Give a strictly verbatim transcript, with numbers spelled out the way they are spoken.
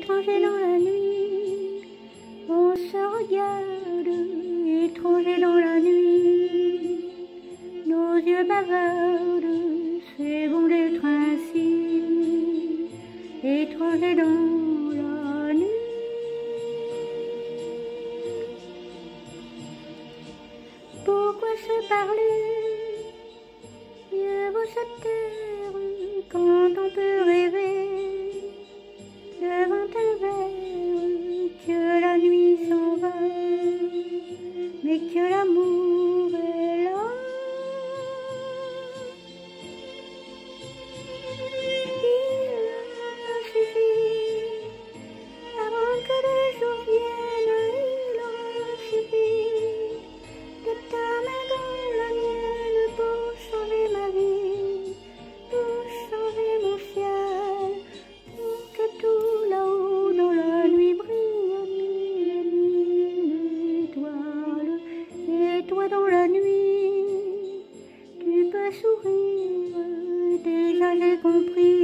étranger dans la nuit, on se regarde, étranger dans la nuit, nos yeux bavardent, c'est bon d'être ainsi, étranger dans la nuit. Pourquoi se parler? Mieux vaut se taire quand on peut rêver devant un verre que la nuit s'en va, mais que l'amour est là. Il a suffi avant que le jour vienne, il aura suffi de ta main dans la mienne pour changer ma vie, pour changer mon ciel, pour que tout là-haut dans la nuit brille mille mille étoiles. Et toi dans la nuit, tu peux sourire, déjà j'ai compris.